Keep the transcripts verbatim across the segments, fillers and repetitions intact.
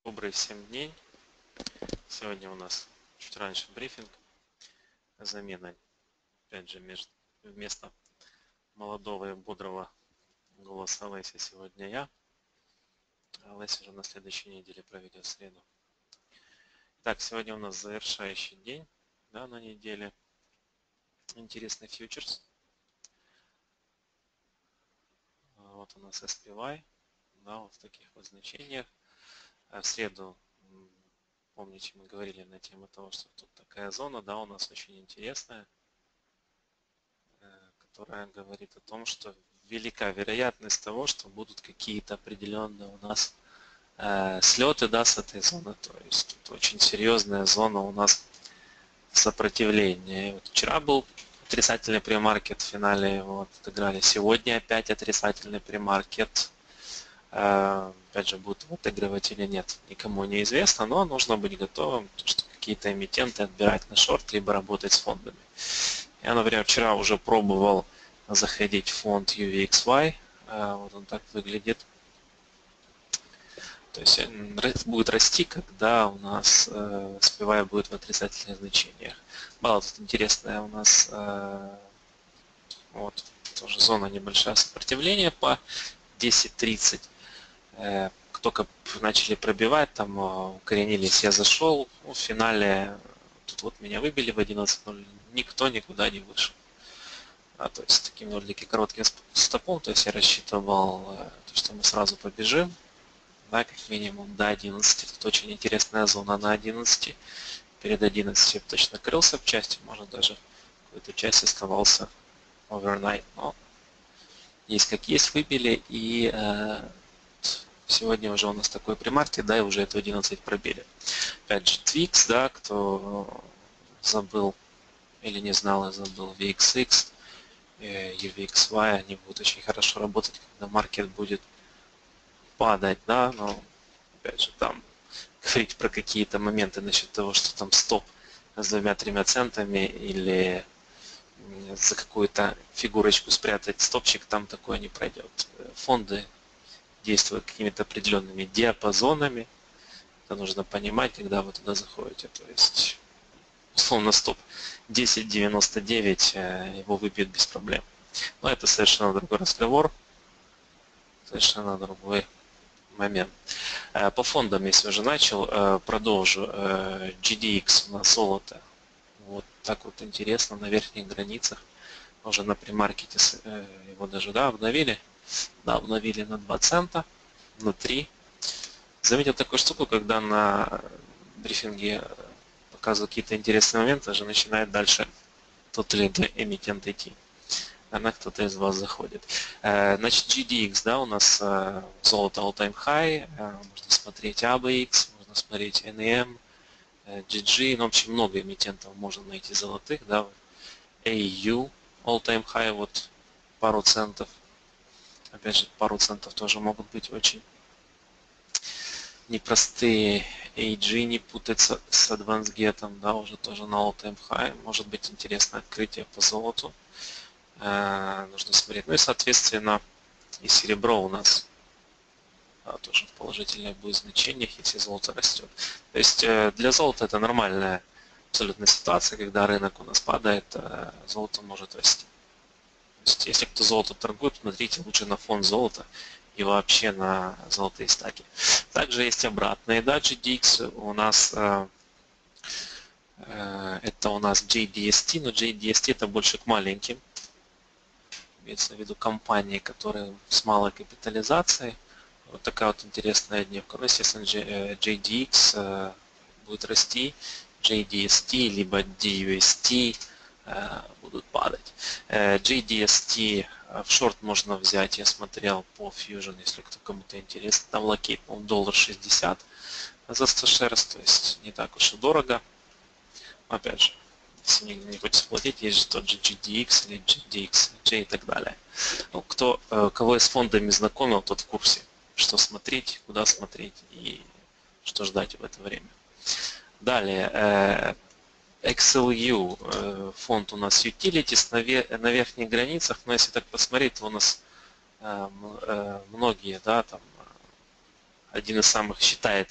Добрый всем день. Сегодня у нас чуть раньше брифинг. Замена, опять же, между, вместо молодого и бодрого голоса Леси сегодня я. А Леся уже на следующей неделе проведет в среду. Так, сегодня у нас завершающий день, да, на неделе. Интересный фьючерс. Вот у нас эс пи вай, да, вот в таких вот значениях. А в среду, помните, мы говорили на тему того, что тут такая зона, да, у нас очень интересная, которая говорит о том, что велика вероятность того, что будут какие-то определенные у нас э, слеты, да, с этой зоны. То есть тут очень серьезная зона у нас сопротивления. Вот вчера был отрицательный премаркет, в финале его отыграли. Сегодня опять отрицательный премаркет. Э, опять же, будут отыгрывать или нет, никому не известно, но нужно быть готовым, что какие-то эмитенты отбирать на шорт, либо работать с фондами. Я, например, вчера уже пробовал заходить в фонд ю ви экс уай. Вот он так выглядит. То есть он будет расти, когда у нас эс пи вай будет в отрицательных значениях. Была тут интересная у нас вот тоже зона небольшая сопротивления по десять тридцать. Только начали пробивать, там укоренились, я зашел. В финале тут вот меня выбили в одиннадцать ноль. Никто никуда не вышел. А, то есть таким довольно-таки коротким стопом, то есть я рассчитывал, то, что мы сразу побежим, да, как минимум до одиннадцати. Тут очень интересная зона на одиннадцати. Перед одиннадцатью точно крылся в части, может даже какую-то часть оставался overnight, но есть как есть, выбили, и э, сегодня уже у нас такой премаркет, да, и уже эту одиннадцать пробили. Опять же, Twix, да, кто забыл или не знал и забыл ви экс икс, ю ви экс уай, они будут очень хорошо работать, когда маркет будет падать, да, но опять же там говорить про какие-то моменты насчет того, что там стоп с двумя-тремя центами или за какую-то фигурочку спрятать стопчик, там такое не пройдет. Фонды действуют какими-то определенными диапазонами, это нужно понимать, когда вы туда заходите, то есть условно стоп десять девяносто девять, его выбьют без проблем. Но это совершенно другой разговор, совершенно другой момент. По фондам, если уже начал, продолжу. джи ди экс у нас золото. Вот так вот интересно, на верхних границах. Уже на премаркете его даже, да, обновили. Да, обновили на два цента, на три. Заметил такую штуку, когда на брифинге показывают какие-то интересные моменты, уже начинает дальше тот или иной эмитент идти. Она кто-то из вас заходит. Значит, джи ди экс, да, у нас золото all-time high, можно смотреть эй би икс, можно смотреть эн и эм, джи джи, ну, в общем, много эмитентов можно найти золотых, да, эй ю all-time high, вот пару центов, опять же, пару центов тоже могут быть очень непростые. эй джи не путаться с AdvanceGet, да, уже тоже на all-time high, может быть интересное открытие по золоту. Нужно смотреть. Ну и, соответственно, и серебро у нас а, тоже в положительных будет значениях, если золото растет. То есть для золота это нормальная абсолютно ситуация, когда рынок у нас падает, золото может расти. То есть если кто золото торгует, смотрите лучше на фонд золота и вообще на золотые стаки. Также есть обратные, да, джи ди экс у нас это у нас джей ди эс ти, но джей ди эс ти это больше к маленьким. Имеется в виду компании, которые с малой капитализацией. Вот такая вот интересная дневка. Ну, естественно, джей ди экс будет расти, джей ди эс ти либо ди ю эс ти будут падать. джей ди эс ти в шорт можно взять, я смотрел по Fusion, если кто кому-то интересно. Там локейт, ну, доллар шестьдесят за сто шерс, то есть не так уж и дорого. Опять же, если не, не хочется платить, есть же тот же джи ди экс или джи ди экс джей и так далее. Ну, кто, кого я с фондами знакомил, тот в курсе, что смотреть, куда смотреть и что ждать в это время. Далее, икс эл ю, фонд у нас Utilities на, на верхних границах, но если так посмотреть, то у нас многие, да, там, один из самых считается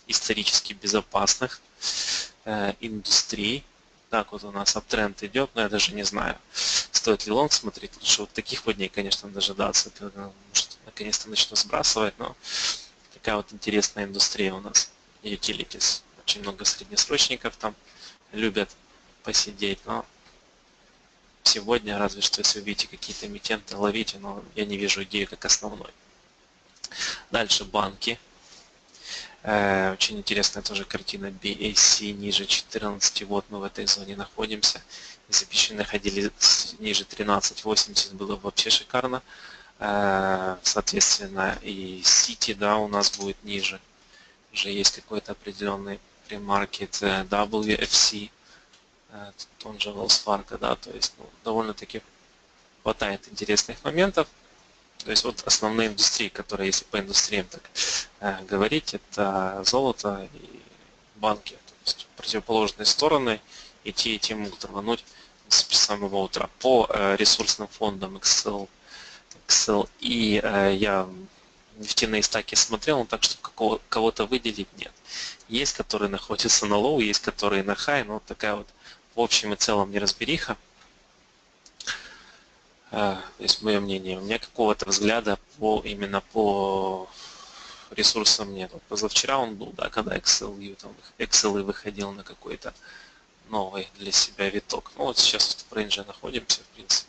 исторически безопасных э, индустрий. Так вот у нас аптренд идет, но я даже не знаю, стоит ли лонг смотреть. Лучше вот таких вот дней, конечно, дожидаться. Может, наконец-то начну сбрасывать, но такая вот интересная индустрия у нас. Utilities. Очень много среднесрочников там любят посидеть, но сегодня, разве что если увидите какие-то эмитенты, ловите, но я не вижу идею как основной. Дальше банки. Э, очень интересная тоже картина би эй си ниже четырнадцати. Вот мы в этой зоне находимся. Если бы еще находились ниже тринадцать восемьдесят, было бы вообще шикарно. Э, соответственно, и City, да, у нас будет ниже. Уже есть какой-то определенный премаркет дабл ю эф си. Он же Wells Fargo, да, то есть ну, довольно-таки хватает интересных моментов. То есть вот основные индустрии, которые, если по индустриям так э, говорить, это золото и банки. То есть противоположные стороны, и те, и те могут рвануть с самого утра. По э, ресурсным фондам Excel, Excel и э, я нефтяные стаки смотрел, но так, чтобы кого-то выделить, нет. Есть, которые находятся на лоу, есть, которые на хай, но вот такая вот в общем и целом неразбериха. То есть мое мнение. У меня какого-то взгляда по, именно по ресурсам нет. Вот позавчера он был, да, когда Excel, там, Excel выходил на какой-то новый для себя виток. Ну вот сейчас в рейнже находимся, в принципе.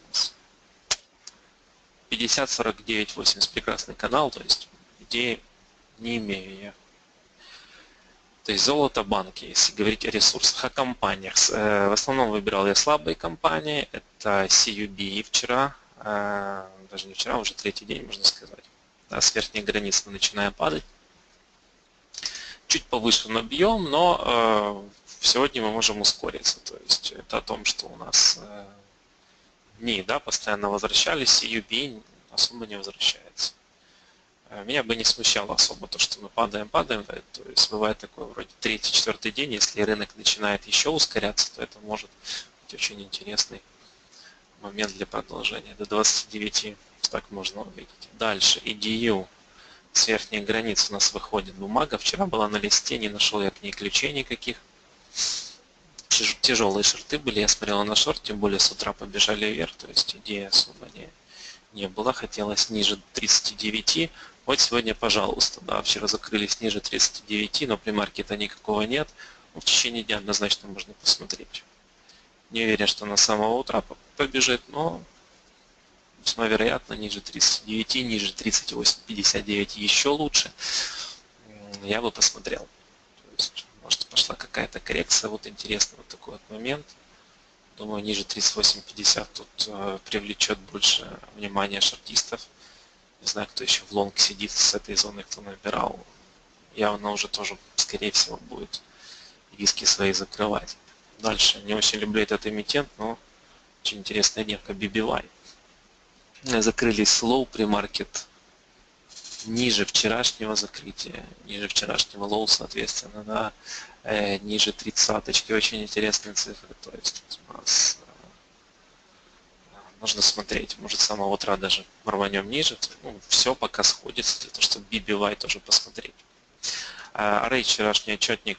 пятьдесят сорок девять восемьдесят прекрасный канал, то есть идеи не имею я. То есть золото, банки, если говорить о ресурсах, о компаниях. В основном выбирал я слабые компании. Это си ю би вчера, даже не вчера, уже третий день, можно сказать. Да, с верхней границы мы начинаем падать. Чуть повышен объем, но сегодня мы можем ускориться. То есть это о том, что у нас дни, да, постоянно возвращались, си ю би особо не возвращается. Меня бы не смущало особо то, что мы падаем, падаем. То есть бывает такой вроде третий, четвертый день, если рынок начинает еще ускоряться, то это может быть очень интересный момент для продолжения. До двадцати девяти так можно увидеть. Дальше, и ди ю. С верхней границы у нас выходит бумага. Вчера была на листе, не нашел я к ней ключей никаких. Тяжелые шорты были, я смотрел на шорт, тем более с утра побежали вверх, то есть идея особо не, не было. Хотелось ниже тридцати девяти. Вот сегодня, пожалуйста, да, вчера закрылись ниже тридцати девяти, но премаркета никакого нет. В течение дня однозначно можно посмотреть. Не уверен, что на самого утра побежит, но весьма вероятно ниже тридцати девяти, ниже тридцати восьми пятьдесят девять еще лучше. Я бы посмотрел. То есть, может, пошла какая-то коррекция. Вот интересный вот такой вот момент. Думаю, ниже тридцать восемь пятьдесят тут э, привлечет больше внимания шортистов. Не знаю, кто еще в лонг сидит с этой зоны, кто набирал. Явно уже тоже, скорее всего, будет риски свои закрывать. Дальше. Не очень люблю этот эмитент, но очень интересная девка би би вай. Закрылись слоу премаркет ниже вчерашнего закрытия, ниже вчерашнего лоу, соответственно, да, э, ниже тридцаточки. Очень интересные цифры. То есть у нас нужно смотреть, может с самого утра даже рванем ниже. Ну, все пока сходится для того, чтобы би би вай тоже посмотреть. Арей вчерашний отчетник.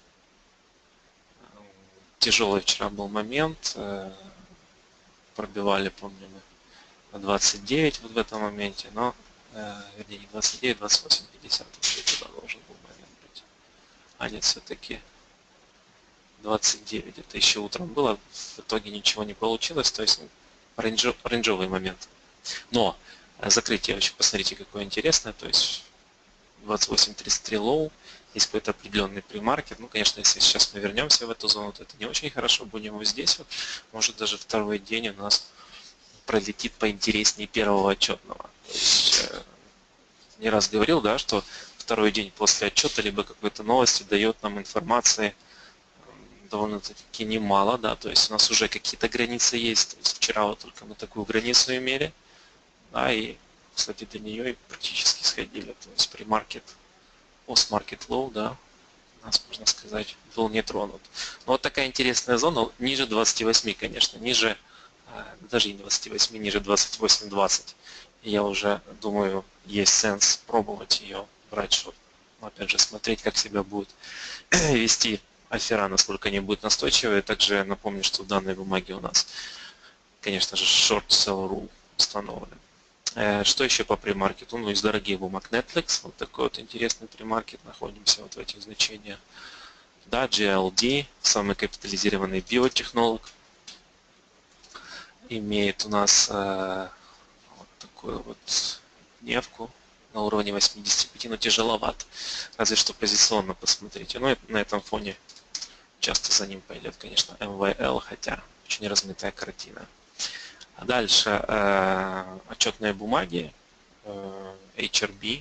Тяжелый вчера был момент. Пробивали, помню, мы на двадцать девять вот в этом моменте, но вернее не двадцать девять, двадцать восемь пятьдесят. Туда должен был момент быть. А нет, все-таки двадцать девять. Это еще утром было. В итоге ничего не получилось. То есть рейнджовый момент. Но закрытие вообще, посмотрите, какое интересное. То есть двадцать восемь тридцать три лоу. Есть какой-то определенный премаркет. Ну, конечно, если сейчас мы вернемся в эту зону, то это не очень хорошо. Будем вот здесь вот. Может, даже второй день у нас пролетит поинтереснее первого отчетного. То есть, э, не раз говорил, да, что второй день после отчета либо какой-то новости дает нам информации довольно-таки немало, да, то есть у нас уже какие-то границы есть. То есть вчера вот только мы такую границу имели, да, и, кстати, до нее практически сходили. То есть премаркет, пост-маркет лоу, да, у нас, можно сказать, был не тронут. Но вот такая интересная зона, ниже двадцати восьми, конечно, ниже, даже не двадцати восьми, ниже двадцать восемь двадцать. Я уже думаю, есть сенс пробовать ее брать шорт. Опять же, смотреть, как себя будет вести афера, насколько они будут настойчивые. Также напомню, что в данной бумаге у нас, конечно же, short sell rule установлен. Что еще по премаркету? Ну, из дорогих бумаг Netflix. Вот такой вот интересный премаркет. Находимся вот в этих значениях. Да, джи эл ди, самый капитализированный биотехнолог, имеет у нас э, вот такую вот дневку на уровне восьмидесяти пяти, но тяжеловат. Разве что позиционно посмотрите. Но на этом фоне часто за ним пойдет, конечно, эм вэ эл, хотя очень размытая картина. А дальше э, отчетные бумаги, э, эйч ар би.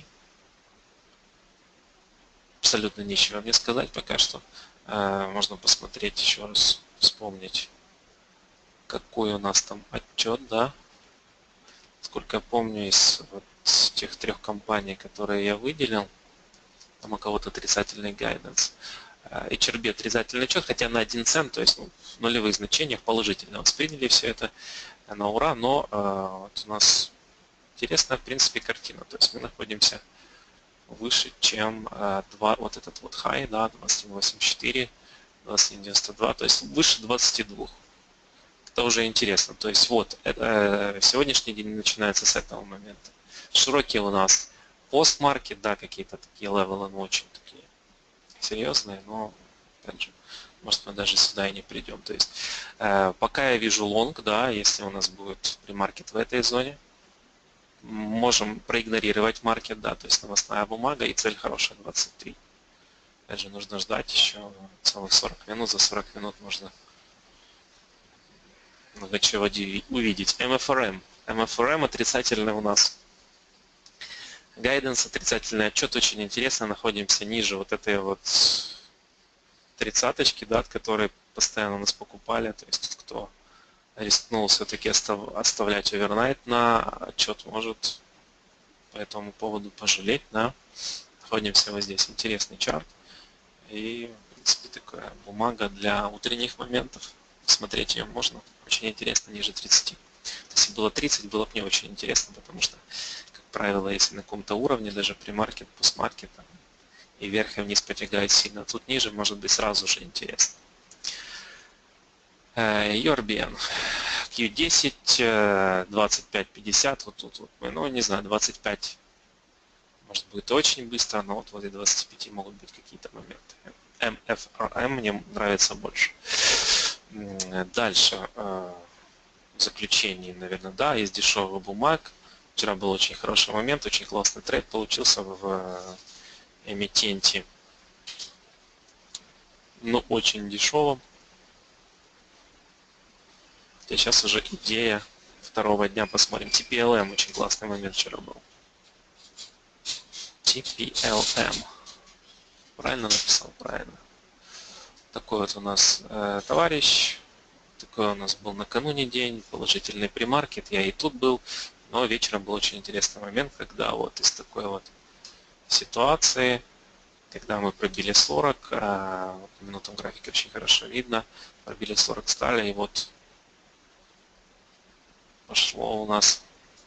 Абсолютно нечего мне сказать пока что. Э, можно посмотреть еще раз, вспомнить, какой у нас там отчет, да. Сколько я помню, из вот тех трех компаний, которые я выделил, там у кого-то отрицательный гайденс. эйч ар би отрицательный отчет, хотя на один цент, то есть ну, в нулевых значениях положительно восприняли все это на ура, но э, вот у нас интересная в принципе картина, то есть мы находимся выше, чем э, два, вот этот вот high, да, двадцать один восемьдесят четыре, двадцать один девяносто два, то есть выше двадцати двух. Это уже интересно, то есть вот это, э, сегодняшний день начинается с этого момента. Широкие у нас постмаркет, да, какие-то такие левелы, ну очень такие серьезные, но опять же, может мы даже сюда и не придем. То есть э, пока я вижу лонг, да, если у нас будет премаркет в этой зоне, можем проигнорировать маркет, да, то есть новостная бумага и цель хорошая двадцать три. Опять же, нужно ждать еще целых сорок минут, за сорок минут можно много чего увидеть. эм эф эр эм. эм эф эр эм отрицательный у нас. Гайденс, отрицательный отчет, очень интересно, находимся ниже вот этой вот тридцаточки, да, от которой постоянно нас покупали, то есть кто рискнул все-таки оставлять овернайт на отчет, может по этому поводу пожалеть, да. Находимся вот здесь, интересный чарт и в принципе такая бумага для утренних моментов, смотреть ее можно, очень интересно, ниже тридцати. Если было тридцать, было бы не очень интересно, потому что, как правило, если на каком-то уровне, даже при маркет, постмаркет, и вверх и вниз потягает сильно, тут ниже может быть сразу же интересно. ю ар би эн, кью десять, двадцать пять пятьдесят, вот тут вот мы, ну не знаю, двадцать пять может будет очень быстро, но вот возле двадцати пяти могут быть какие-то моменты. эм эф эр эм мне нравится больше. Дальше, в заключении, наверное, да, из дешевых бумаг. Вчера был очень хороший момент, очень классный трейд получился в эмитенте, но очень дешевом. И сейчас уже идея второго дня, посмотрим. ти пи эл эм, очень классный момент вчера был. ти пи эл эм. Правильно написал? Правильно. Такой вот у нас э, товарищ. Такой у нас был накануне день. Положительный премаркет. Я и тут был. Но вечером был очень интересный момент, когда вот из такой вот ситуации, когда мы пробили сорок, э, вот в минутном графике очень хорошо видно, пробили сорок, стали, и вот пошло у нас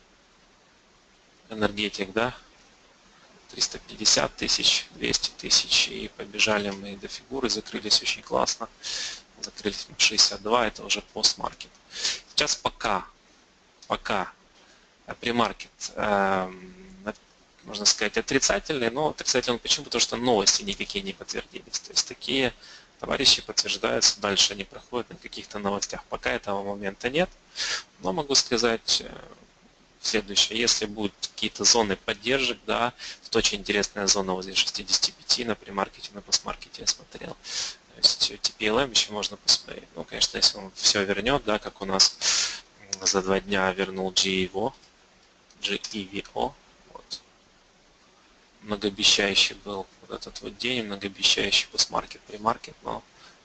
энергетик, да, триста пятьдесят тысяч, двести тысяч, и побежали мы до фигуры, закрылись очень классно, закрылись на шестьдесят два, это уже постмаркет. Сейчас пока, пока премаркет, э, можно сказать, отрицательный, но отрицательный почему? Потому что новости никакие не подтвердились, то есть такие товарищи подтверждаются, дальше они проходят на каких-то новостях. Пока этого момента нет, но могу сказать следующее. Если будут какие-то зоны поддержек, да, тут очень интересная зона возле шестидесяти пяти на премаркете, на постмаркете я смотрел. То есть ти пи эл эм еще можно посмотреть. Ну, конечно, если он все вернет, да, как у нас за два дня вернул джи и ви о, джи и ви о, вот. Многообещающий был вот этот вот день, многообещающий постмаркет, премаркет, но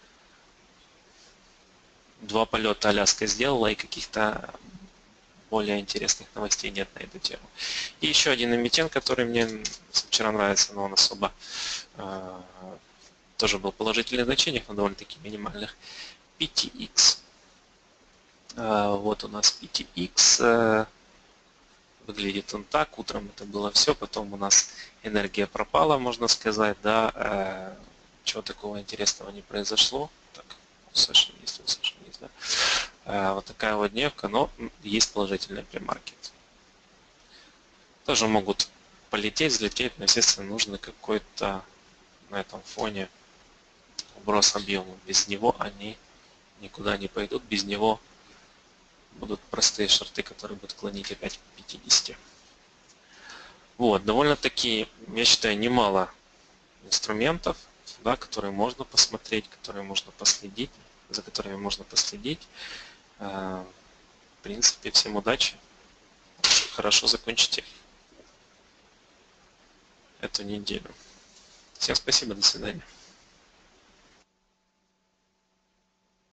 два полета Аляска сделала и каких-то более интересных новостей нет на эту тему. И еще один эмитент, который мне вчера нравится, но он особо э, тоже был в положительных значениях, но довольно-таки минимальных. пи ти экс. Э, вот у нас пи ти экс. Э, Выглядит он так. Утром это было все, потом у нас энергия пропала, можно сказать, да. Э, чего такого интересного не произошло. Так, у Саши есть, у Саши есть, да. Э, вот такая вот дневка, но есть положительный премаркет. Тоже могут полететь, взлететь, но, естественно, нужно какой-то на этом фоне вброс объема. Без него они никуда не пойдут, без него будут простые шорты, которые будут клонить опять к пятидесяти. Вот, довольно-таки, я считаю, немало инструментов, да, которые можно посмотреть, которые можно последить, за которыми можно последить. В принципе, всем удачи. Хорошо закончите эту неделю. Всем спасибо, до свидания.